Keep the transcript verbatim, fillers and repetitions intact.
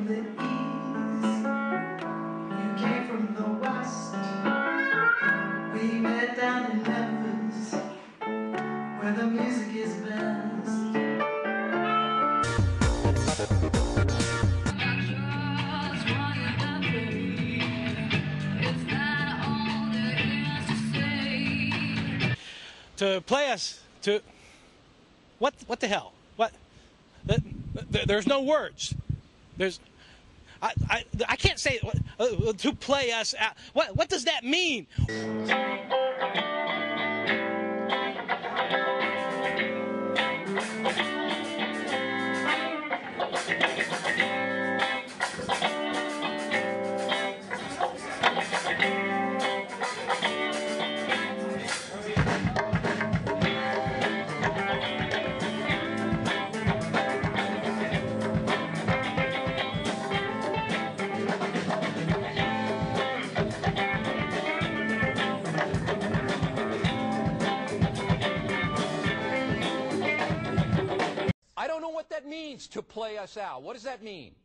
from the east, you came from the west. We met down in Memphis, where the music is best. To play us to what? What the hell? What? There's no words. There's I I I can't say uh, to play us out. What what does that mean? I don't know what that means, to play us out. What does that mean?